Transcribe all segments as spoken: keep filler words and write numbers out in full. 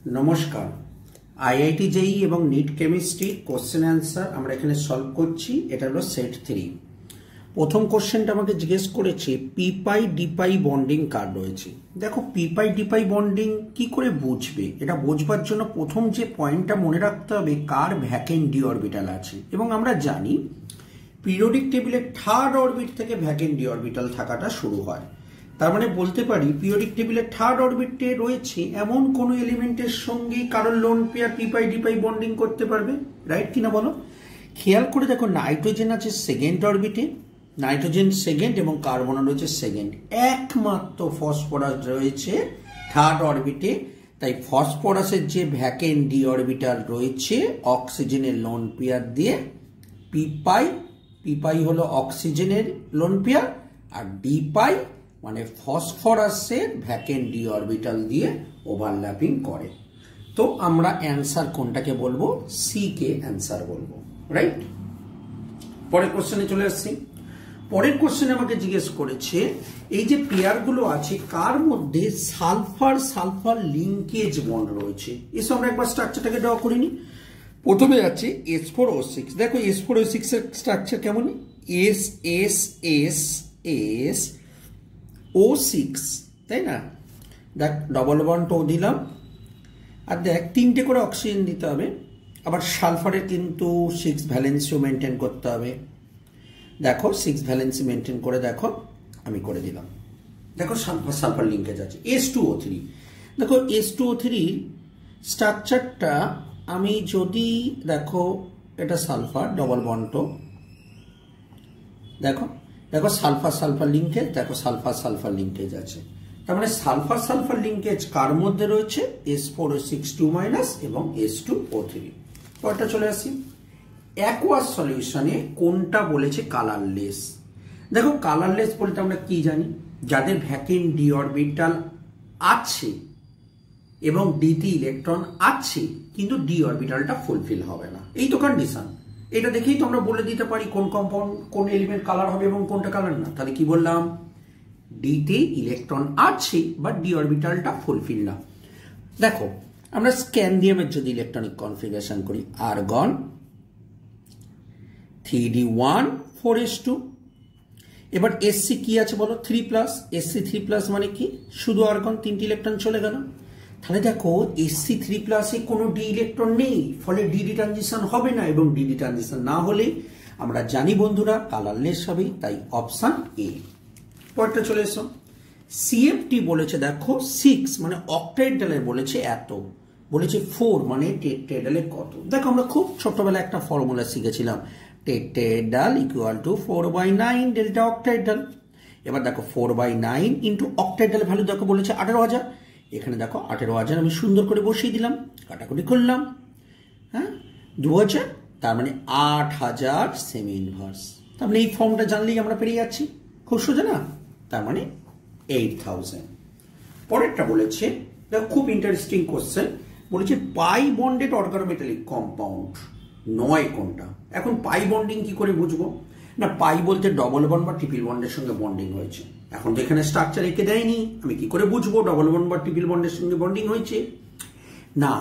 নমস্কার, আইআইটি জেই এবং NEET chemistry question answer আমরা এখানে সলভ করছি। এটা হলো সেট থ্রি। প্রথম কোশ্চেনটা আমাকে জিজ্ঞেস করেছে P pi D pi bonding কার রয়েছে। দেখো, P pi D pi bonding কি করে বুঝবে, এটা বোঝবার জন্য প্রথম যে পয়েন্টটা মনে রাখতে হবে কার ভ্যাকেন্ট ডি অরবিটাল আছে। এবং আমরা জানি পিরিয়ডিক টেবিলের থার্ড অরবিট থেকে ভ্যাকেন্ট ডি অরবিটাল থাকাটা শুরু হয়। তার মানে বলতে পারি পিরিয়ডিক টেবিলের থার্ড অরবিটে রয়েছে এমন কোন এলিমেন্টের সঙ্গে কারোর lone pair P pi D pi bonding করতে পারবে, রাইট কিনা বলো। খেয়াল করে দেখো, নাইট্রোজেন আছে সেকেন্ড অরবিটে, নাইট্রোজেন সেকেন্ড এবং কার্বন রয়েছে সেকেন্ড, একমাত্র ফসফরাস রয়েছে থার্ড অরবিটে। তাই ফসফরাসের যে ভ্যাকেন্ট ডি অরবিটাল রয়েছে অক্সিজেনের লোন পেয়ার দিয়ে পি পাই, পি পাই হলো অক্সিজেনের লোন পেয়ার, আর ডি পাই মানে ফসফরাসের ভ্যাকেন্ট ডি অরবিটাল দিয়ে ওভারল্যাপিং করে। তো আমরা অ্যান্সার কোনটাকে বলবো, সি কে অ্যান্সার বলবো, রাইট। পরের কোশ্চেনে চলে আসছি। পরের কোশ্চেনে আমাকে জিজ্ঞেস করেছে এই যে পেয়ারগুলো আছে কার মধ্যে সালফার সালফার লিঙ্কেজ বন্ড রয়েছে। এসব আমরা একবার স্ট্রাকচারটাকে ড্র করিনি। প্রথমে আছে এস ফোর ও সিক্স। দেখো এস ফোর ও সিক্স এর স্ট্রাকচার কেমন, S S S S O six, তাই না। দেখ ডবল বন্ড ও দিলাম, আর দেখ তিনটে করে অক্সিজেন দিতে হবে। আবার সালফারের কিন্তু সিক্স ভ্যালেন্সিও মেনটেন করতে হবে। দেখো সিক্স ভ্যালেন্সি মেনটেন করে দেখো আমি করে দিলাম। দেখো সালফার সালফার লিঙ্কেজ আছে। এস টু ও থ্রি, দেখো এস টু ও থ্রি স্ট্রাকচারটা আমি যদি দেখো এটা সালফার ডবল বন্ড, দেখো দেখো সালফার সালফার লিঙ্কেজ, দেখো সালফার সালফার লিঙ্কেজ আছে। তার মানে সালফার সালফার লিঙ্কেজ কার মধ্যে রয়েছে, S four O six two minus এবং এস টু ও থ্রি। পরটা চলে আসি, অ্যাকোয়াস সলিউশনে কোনটা বলেছে কালারলেস। দেখো কালারলেস বলতে আমরা কি জানি, যাদের ভ্যাকেন্ট ডি অরবিটাল আছে এবং ডিতে ইলেকট্রন আছে কিন্তু ডি অরবিটালটা ফুলফিল হবে না, এই তো কন্ডিশন। এটা দেখেই তো আমরা বলে দিতে পারি কোন কম্পাউন্ড কোন এলিমেন্ট কালার হবে এবং কোনটা কালার না। তাহলে কি বললাম, ডিতে ইলেকট্রন আছে বাট ডি অরবিটালটা ফুলফিল না। দেখো আমরা স্ক্যান্ডিয়ামের যদি ইলেকট্রনিক কনফিগারেশন করি, argon three D one four S two. এবার এসসি কি আছে বলো, three plus. S C three plus মানে কি, শুধু আর্গন তিনটি ইলেকট্রন চলে গেল। তাহলে দেখো এসসি থ্রি প্লাসে কোনো ডি ইলেকট্রন নেই, ফলে ডিডি ট্রানজিশন হবে না, এবং ডিডি ট্রানজিশন না হলে আমরা জানি বন্ধুরা কালারলেস হবে। তাই অপশন এ। পরেরটা চলে এসো, সিএফটি বলেছে দেখো সিক্স মানে অক্টাহেড্রালের বলেছে এত, বলেছে ফোর মানে টেট্রাহেড্রালে কত। দেখো আমরা খুব ছোটবেলায় একটা ফর্মুলা শিখেছিলাম, tetrahedral equal to four by nine delta octahedral. এবার দেখো four by nine into octahedral value দেখো বলেছে আঠেরো হাজার। এখানে দেখো আঠেরো হাজার আমি সুন্দর করে বসিয়ে দিলাম, কাটাকুটি করলাম, হ্যাঁ দু হাজার, তার মানে আট হাজার সেমি ইনভার্স। তার মানে এই ফর্মটা জানলেই আমরা পেরিয়ে যাচ্ছি, খুব সোজা না। তার মানে এইট থাউজেন্ড। পরেরটা বলেছে দেখো খুব ইন্টারেস্টিং কোশ্চেন, বলেছে পাই বন্ডেড অর্গানোমেটালিক কম্পাউন্ড নয় কোনটা। এখন পাই বন্ডিং কি করে বুঝবো, না পাই বলতে ডবল বন্ড বা ট্রিপল বন্ডের সঙ্গে বন্ডিং হয়েছে। এখন তো এখানে স্ট্রাকচার এঁকে দেয়নি, আমি কি করে বুঝবো ডবল বন্ড বা ট্রিপল বন্ডের সঙ্গে বন্ডিং হয়েছে। না,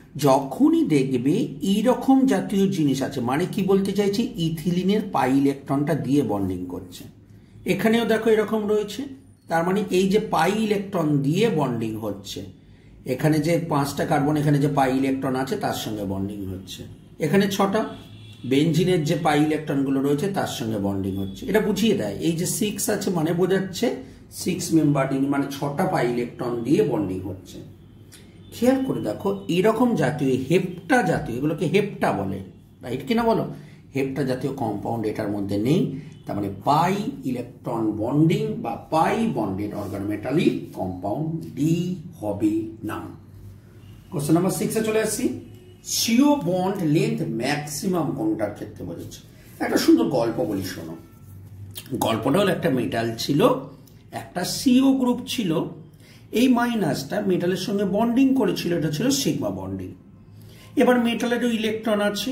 যখনই দেখবে এইরকম জাতীয় জিনিস আছে, মানে কি বলতে চাইছি, ইথিলিনের পাই ইলেকট্রনটা দিয়ে বন্ডিং করছে। এখানেও দেখো এরকম রয়েছে, তার মানে এই যে পাই ইলেকট্রন দিয়ে বন্ডিং হচ্ছে, এখানে যে পাঁচটা কার্বন এখানে যে পাই ইলেকট্রন আছে তার সঙ্গে বন্ডিং হচ্ছে। এখানে ছটা বেনজিনের যে পাই ইলেকট্রনগুলো রয়েছে তার সঙ্গে বন্ডিং হচ্ছে। এটা বুঝিয়ে দেয়, এই যে সিক্স আছে মানে বোঝাচ্ছে সিক্স মেম্বার মানে ছটা পাই ইলেকট্রন দিয়ে বন্ডিং হচ্ছে। খেয়াল করে দেখো এরকম জাতীয় হেপ্টা জাতীয়, এগুলোকে হেপ্টা বলে, রাইট কিনা বলো, হেপ্টা জাতীয় কম্পাউন্ড এটার মধ্যে নেই। তার মানে পাই ইলেকট্রন বন্ডিং বা pi bonded organometallic compound D হবে না। কোশ্চেন নাম্বার সিক্সে চলে আসছি, সিও বন্ড লেন্থ ম্যাক্সিমাম কোনটার ক্ষেত্রে বোঝাচ্ছে। একটা সুন্দর গল্প বলি শোনো। গল্পটা হলো একটা মেটাল ছিল, একটা সিও গ্রুপ ছিল, এই মাইনাসটা মেটালের সঙ্গে বন্ডিং করেছিল, এটা ছিল সিগমা বন্ডিং। এবার মেটালেরও ইলেকট্রন আছে,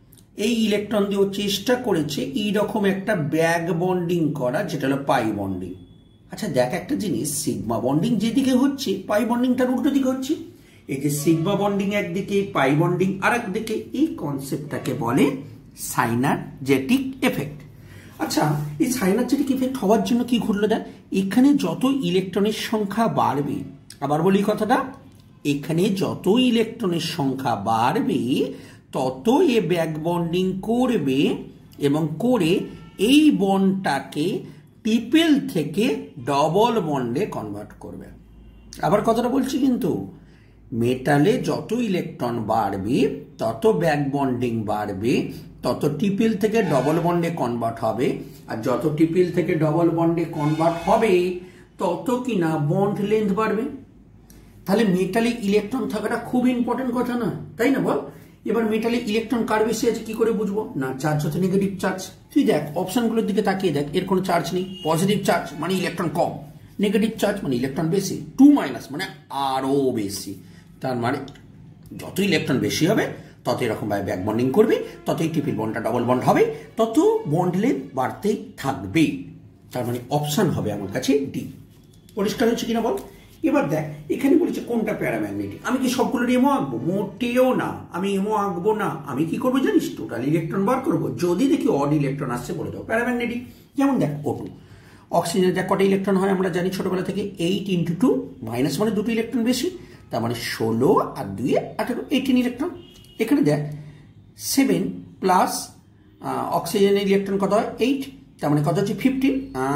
এই ইলেকট্রন দিয়ে চেষ্টা করেছে এইরকম একটা ব্যাগ বন্ডিং করা যেটা হলো পাই বন্ডিং। আচ্ছা দেখ একটা জিনিস, সিগমা বন্ডিং যেদিকে হচ্ছে পাই বন্ডিং তার উল্টো দিকে হচ্ছে। এই যে সিগমা বন্ডিং একদিকে, পাই বন্ডিং আর একদিকে, এই কনসেপ্টটাকে বলে সাইনারজেটিক এফেক্ট। আচ্ছা, এই সাইনারজেটিক এফেক্ট হওয়ার জন্য কি ঘটলো দেখ, এখানে যত ইলেকট্রনের সংখ্যা বাড়বে, আবার বলি কথাটা, এখানে যত ইলেকট্রনের সংখ্যা বাড়বে তত এ ব্যাক বন্ডিং করবে এবং করে এই বন্ডটাকে ট্রিপল থেকে ডবল বন্ডে কনভার্ট করবে। আবার কথাটা বলছি কিন্তু, মেটালে যত ইলেকট্রন বাড়বে তত ব্যাক বন্ডিং বাড়বে, তত ট্রিপল থেকে ডবল বন্ডে কনভার্ট হবে, আর যত ট্রিপল থেকে ডবল বন্ডে কনভার্ট হবে তত কিনা বন্ড লেন্থ বাড়বে। তাহলে মেটালে ইলেকট্রন থাকাটা খুব ইম্পর্টেন্ট কথা না, তাই না বল? এবার মেটালে ইলেকট্রন কার বেশি আছে কি করে বুঝবো? না, চার্জ হচ্ছে নেগেটিভ চার্জ। তুই দেখ অপশনগুলোর দিকে তাকিয়ে দেখ, এর কোনো চার্জ নেই। পজিটিভ চার্জ মানে ইলেকট্রন কম, নেগেটিভ চার্জ মানে ইলেকট্রন বেশি, টু মাইনাস মানে আরো বেশি। তার মানে যত ইলেকট্রন বেশি হবে তত এরকম ভাবে ব্যাক বন্ডিং করবে, ততই ট্রিপল বন্ডটা ডবল বন্ড হবে, তত বন্ড লেন্থ বাড়তেই থাকবে। তার মানে অপশন হবে আমার কাছে ডি। পরিষ্কার হচ্ছে কিনা বল? এবার দেখ এখানে বলেছে কোনটা প্যারাম্যাগনেটিক। আমি কি সবগুলোর এমও আঁকবো? মোটেও না, আমি এমও আঁকবো না। আমি কি করবো জানিস? টোটাল ইলেকট্রন বার করবো, যদি দেখি অড ইলেকট্রন আসছে বলে দেবো প্যারাম্যাগনেটিক। যেমন দেখ ও টু, অক্সিজেনের দেখ কটা ইলেকট্রন হয় আমরা জানি ছোটবেলা থেকে, এইট ইন্টু টু, মাইনাস মানে দুটো ইলেকট্রন বেশি, তার মানে ষোলো আর দুই আঠারো, এইটিন ইলেকট্রন। এখানে দেখ সেভেন প্লাস অক্সিজেনের ইলেকট্রন কত হয়? এইট, তার মানে কত হচ্ছে? ফিফটিন।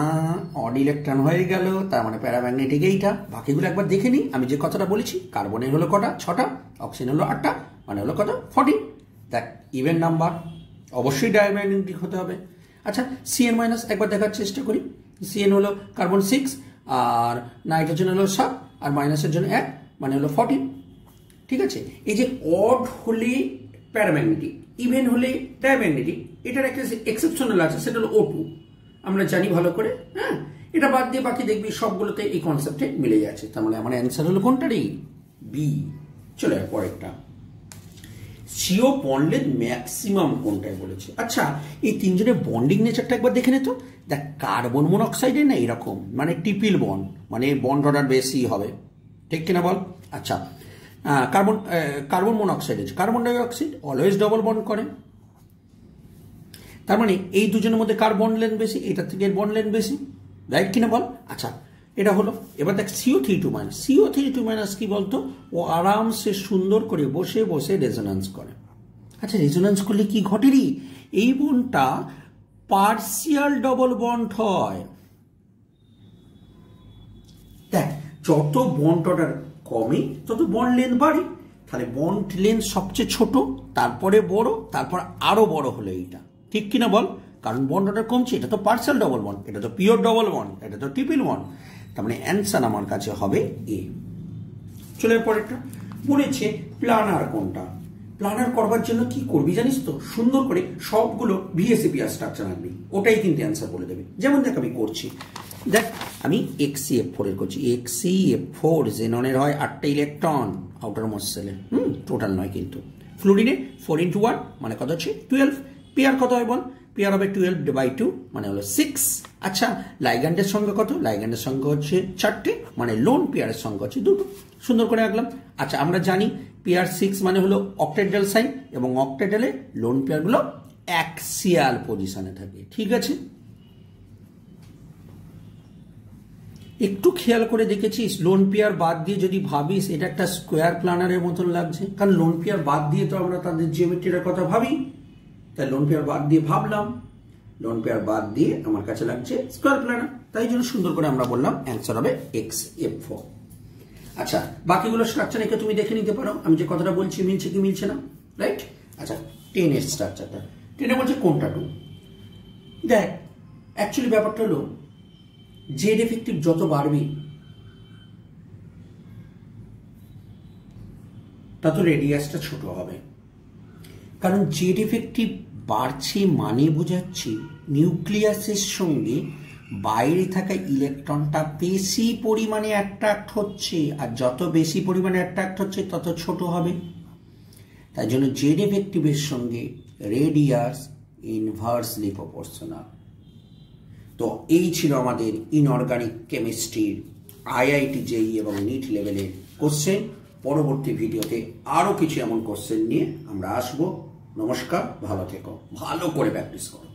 অড ইলেকট্রন হয়ে গেল, তার মানে প্যারাম্যাগনেটিক এইটা। বাকিগুলো একবার দেখে নিই। আমি যে কথাটা বলেছি, কার্বনের হলো কটা? ছটা, অক্সিজেন হলো আটটা, মানে হলো কত? ফর্টি। দেখ ইভেন নাম্বার, অবশ্যই ডায়াম্যাগনেটিক হতে হবে। আচ্ছা, সিএন মাইনাস একবার দেখার চেষ্টা করি। সিএন হলো কার্বন সিক্স, আর নাইট্রোজেন হলো সাত, আর মাইনাসের জন্য এক, মানে হলো ফর্টি। ঠিক আছে, এই যে অড হলে প্যারাম্যাগনেটিক, ইভেন হলে ডায়াম্যাগনেটিক, এটার একটা এক্সেপশনাল আছে, সেটা হলো ও টু। আমরা জানি ভালো করে, হ্যাঁ। এটা বাদ দিয়ে বাকি দেখবি সবগুলোতে এই কনসেপ্টে মিলে যাচ্ছে। তার মানে আমার অ্যান্সার হলো কোনটারই? বি। চলে যায় পরেরটা। সিও বন্ডের ম্যাক্সিমাম কোনটায় বলেছে। আচ্ছা, এই তিনজনের বন্ডিং নেচারটা একবার দেখে নে তো। দেখ কার্বন মনোক্সাইডে না এরকম, মানে ট্রিপল বন্ড, মানে বন্ড অর্ডার বেশি হবে, ঠিক কিনা বল? আচ্ছা, কার্বন কার্বন মনোক্সাইড আছে, carbon dioxide always double bond করে। তার মানে এই দুজনের মধ্যে কার বন্ড লেন্থ বেশি? এটার থেকে এর বন্ড লেন্থ বেশি, রাইট কিনা বল? আচ্ছা, এটা হলো। এবার দেখ C O three two minus, C O three two minus কি বলতো? ও আরামসে সুন্দর করে বসে বসে রেজোন্যান্স করে। আচ্ছা, রেজোন্যান্স করলে কি ঘটে রে? এই বন্ডটা পার্সিয়াল ডবল বন্ড হয়। দেখ যত বন্ড অর্ডার কমে তত বন্ড লেন্থ বাড়ে। তাহলে বন্ড লেন্থ সবচেয়ে ছোট, তারপরে বড়, তারপর আরো বড় হলো এইটা, ঠিক কিনা বল? কারণ বন্ড অর্ডার কমছে, এটা তো পার্সিয়াল ডবল বন্ড, এটা তো পিওর ডবল বন্ড, এটা তো ট্রিপল বন্ড। তার মানে অ্যান্সার আমার কাছে হবে এ। চলে পরেরটা বলেছে প্লানার কোনটা। প্লানার করবার জন্য কি করবি জানিস তো? সুন্দর করে সবগুলো ভিএসিপিআর স্ট্রাকচার আনবি, ওটাই কিন্তু অ্যান্সার বলে দেবে। যেমন দেখ আমি করছি, দেখ আমি এক্সি এফ ফোর এর করছি। এক্সি এফ ফোর জেননের হয় আটটা ইলেকট্রন আউটার মোস্ট সেলে, হুম টোটাল নয় কিন্তু। ফ্লুরিনে ফোর ইন্টু ওয়ান মানে কত হচ্ছে? টুয়েলভ। পেয়ার কত হয় বল? পেয়ার হবে টুয়েলভ বাই টু মানে হলো সিক্স। আচ্ছা, লাইগ্যান্ডের সংখ্যা কত? লাইগ্যান্ডের সংখ্যা হচ্ছে চারটে, মানে লোন পেয়ারের সংখ্যা হচ্ছে দুটো। সুন্দর করে আঁকলাম। আচ্ছা, আমরা জানি পেয়ার সিক্স মানে হলো অক্টেডাল সাইন, এবং অক্টেডালে লোন পেয়ারগুলো অ্যাক্সিয়াল পজিশনে থাকে, ঠিক আছে? একটু খেয়াল করে দেখেছিস লোন পেয়ার বাদ দিয়ে যদি ভাবিস এটা একটা স্কোয়ার প্ল্যানারের মতন লাগছে, কারণ লোন পেয়ার বাদ দিয়ে তো আমরা তাদের জিওমেট্রির কথা ভাবি, তাই লোন পেয়ার বাদ দিয়ে ভাবলাম, লোন পেয়ার বাদ দিয়ে আমার কাছে লাগছে স্কোয়ার প্ল্যানার, তাই জন্য সুন্দর করে আমরা বললাম অ্যান্সার হবে এক্স এফ ফোর। আচ্ছা, বাকিগুলো স্ট্রাকচার একে তুমি দেখে নিতে পারো আমি যে কথাটা বলছি মিলছে কি মিলছে না, রাইট? আচ্ছা, টেন এর স্ট্রাকচারটা, টেনে বলছে কোনটা টু। দেখ অ্যাকচুয়ালি ব্যাপারটা হলো জেড এফেক্টিভ যত বাড়বে তত রেডিয়াসটা ছোট হবে, কারণ জেড এফেক্টিভ বাড়ছে মানে বোঝাচ্ছে নিউক্লিয়াসের সঙ্গে বাইরে থাকা ইলেকট্রনটা বেশি পরিমাণে অ্যাট্রাক্ট হচ্ছে, আর যত বেশি পরিমাণে অ্যাট্রাক্ট হচ্ছে তত ছোট হবে। তাই জন্য জেড এফেক্টিভের সঙ্গে রেডিয়াস ইনভার্সলি প্রপোর্শনাল। তো এই ছিল আমাদের ইনঅর্গানিক কেমিস্ট্রির আইআইটি জেই এবং নিট লেভেলের কোশ্চেন। পরবর্তী ভিডিওতে আরো কিছু এমন কোশ্চেন নিয়ে আমরা আসবো। নমস্কার, ভালো থেকো, ভালো করে প্র্যাকটিস করো।